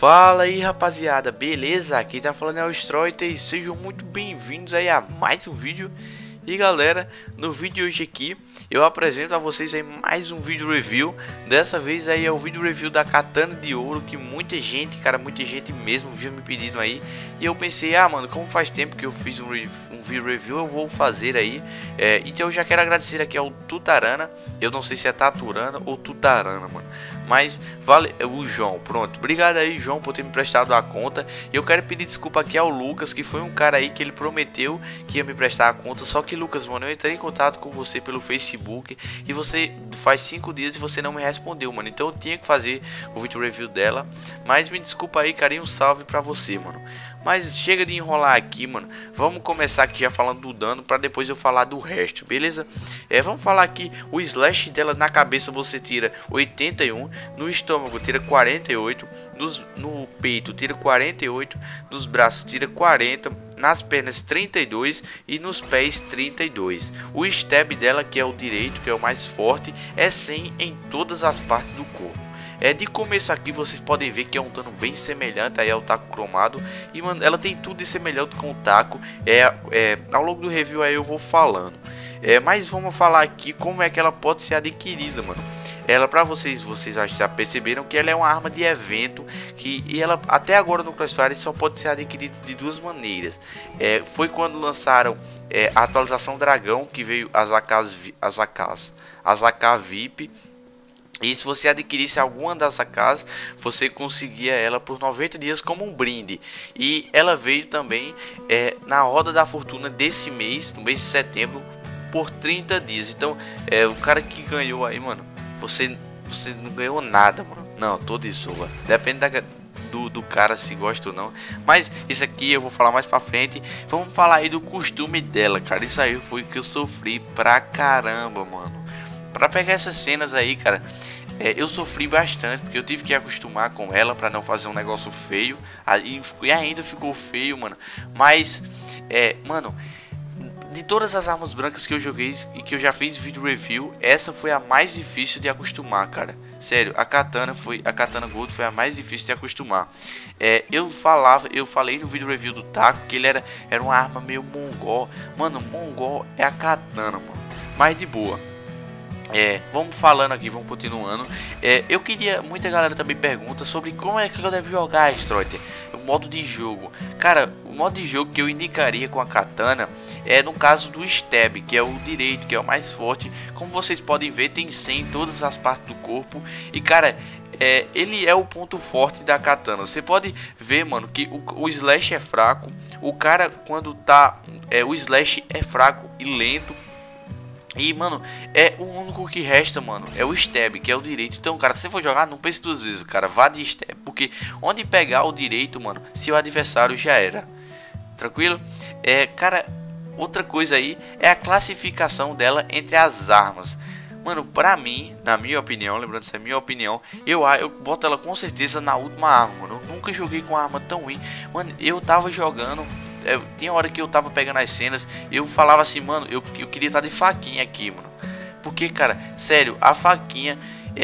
Fala aí rapaziada, beleza? Quem tá falando é o Stroiter e sejam muito bem-vindos aí a mais um vídeo. E galera, no vídeo de hoje aqui eu apresento a vocês aí mais um vídeo review. Dessa vez aí é o vídeo review da Katana de Ouro, que muita gente, cara, muita gente mesmo viu me pedindo aí. E eu pensei, mano, como faz tempo que eu fiz um vídeo review, eu vou fazer aí. Então eu já quero agradecer aqui ao Tutarana. Eu não sei se é Taturana ou Tutarana, mano, mas vale, o João, pronto. Obrigado aí, João, por ter me prestado a conta. E eu quero pedir desculpa aqui ao Lucas, que foi um cara aí que ele prometeu que ia me prestar a conta. Só que, Lucas, mano, eu entrei em contato com você pelo Facebook e você faz 5 dias e você não me respondeu, mano. Então eu tinha que fazer o vídeo review dela. Mas me desculpa aí, cara, e um salve pra você, mano. Mas chega de enrolar aqui, mano. Vamos começar aqui já falando do dano, pra depois eu falar do resto, beleza? Vamos falar aqui, o slash dela na cabeça você tira 81, no estômago tira 48, no peito tira 48, nos braços tira 40, nas pernas 32 e nos pés 32. O stab dela, que é o direito, que é o mais forte, é 100 em todas as partes do corpo. De começo aqui vocês podem ver que é um dano bem semelhante aí ao taco cromado. E mano, ela tem tudo de semelhante com o taco. Ao longo do review aí eu vou falando. Mas vamos falar aqui como é que ela pode ser adquirida, mano. Ela, pra vocês já perceberam que ela é uma arma de evento e ela até agora no Crossfire só pode ser adquirida de duas maneiras. Foi quando lançaram a atualização Dragão, que veio as AK VIP. E se você adquirisse alguma das AKs, você conseguia ela por 90 dias como um brinde. E ela veio também na Roda da Fortuna desse mês, no mês de setembro, por 30 dias. Então, o cara que ganhou aí, mano, você não ganhou nada, mano. Não, tô de zoa. Depende do cara se gosta ou não. Mas isso aqui eu vou falar mais pra frente. Vamos falar aí do costume dela, cara. Isso aí foi que eu sofri pra caramba, mano. Pra pegar essas cenas aí, cara, eu sofri bastante, porque eu tive que acostumar com ela pra não fazer um negócio feio. E ainda ficou feio, mano. Mas, mano, de todas as armas brancas que eu joguei e que eu já fiz vídeo review, essa foi a mais difícil de acostumar, cara. Sério, a Katana Gold foi a mais difícil de acostumar. Eu falei no vídeo review do taco que ele era uma arma meio mongol. Mano, mongol é a Katana, mano. Mas de boa. Vamos falando aqui, vamos continuando. Eu queria, muita galera também pergunta sobre como é que eu devo jogar, Stroiter, o modo de jogo. Cara, o modo de jogo que eu indicaria com a Katana no caso do stab, que é o direito, que é o mais forte. Como vocês podem ver, tem 100 em todas as partes do corpo. E cara, ele é o ponto forte da Katana. Você pode ver, mano, que o slash é fraco. O cara quando tá, o slash é fraco e lento. E, mano, o único que resta, mano, é o stab, que é o direito. Então, cara, se você for jogar, não pense duas vezes, cara. Vá de stab, porque onde pegar o direito, mano, se o adversário já era. Tranquilo? Cara, outra coisa aí é a classificação dela entre as armas. Mano, pra mim, na minha opinião, lembrando isso é minha opinião, eu boto ela com certeza na última arma, mano. Eu nunca joguei com uma arma tão ruim. Mano, eu tava jogando... tinha hora que eu tava pegando as cenas, eu falava assim, mano, eu queria estar de faquinha aqui, mano. Porque, cara, sério, a faquinha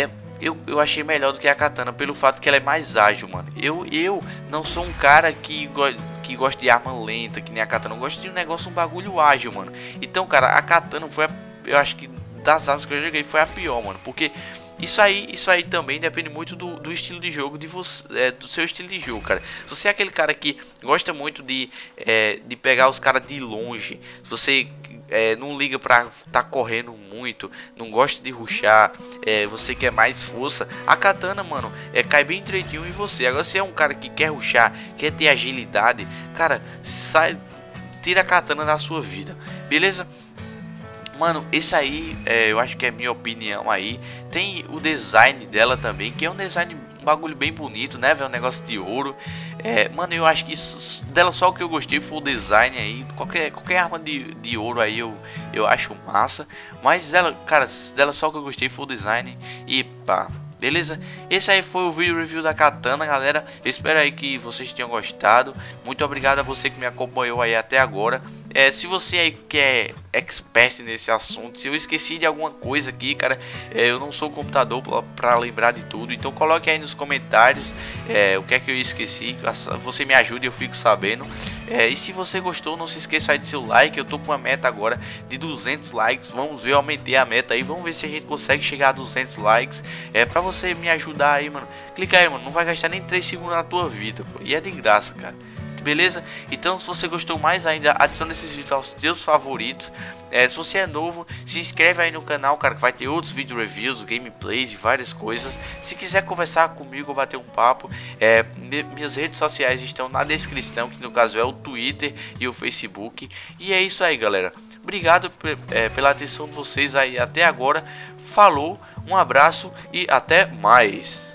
eu achei melhor do que a Katana, pelo fato que ela é mais ágil, mano. Eu não sou um cara que gosta de arma lenta, que nem a Katana. Eu gosto de um bagulho ágil, mano. Então, cara, a Katana foi eu acho que das armas que eu joguei foi a pior, mano. Porque isso aí também depende muito do estilo de jogo de você, do seu estilo de jogo, cara. Se você é aquele cara que gosta muito de pegar os caras de longe, se você não liga pra tá correndo muito, não gosta de rushar, você quer mais força, a Katana, mano, cai bem direitinho em você. Agora, se é um cara que quer rushar, quer ter agilidade, cara, tira a Katana da sua vida, beleza? Mano, esse aí, eu acho que é minha opinião aí. Tem o design dela também, que é um bagulho bem bonito, né, velho? Um negócio de ouro. Mano, eu acho que dela só o que eu gostei foi o design aí. Qualquer arma de ouro aí eu acho massa. Mas dela, cara, dela só o que eu gostei foi o design. E pá, beleza? Esse aí foi o vídeo review da Katana, galera. Eu espero aí que vocês tenham gostado. Muito obrigado a você que me acompanhou aí até agora. Se você aí que é expert nesse assunto, se eu esqueci de alguma coisa aqui, cara, eu não sou um computador para lembrar de tudo. Então coloque aí nos comentários o que é que eu esqueci. Você me ajude, eu fico sabendo. E se você gostou, não se esqueça aí de seu like. Eu tô com uma meta agora de 200 likes. Vamos ver, eu aumentei a meta aí. Vamos ver se a gente consegue chegar a 200 likes. Pra você me ajudar aí, mano. Clica aí, mano. Não vai gastar nem 3 segundos na tua vida, pô. E é de graça, cara. Beleza? Então, se você gostou mais ainda, adicione esses vídeos aos seus favoritos. Se você é novo, se inscreve aí no canal, cara, que vai ter outros vídeo reviews, gameplays e várias coisas. Se quiser conversar comigo ou bater um papo, minhas redes sociais estão na descrição, que no caso é o Twitter e o Facebook. E é isso aí, galera. Obrigado pela atenção de vocês aí até agora. Falou, um abraço e até mais.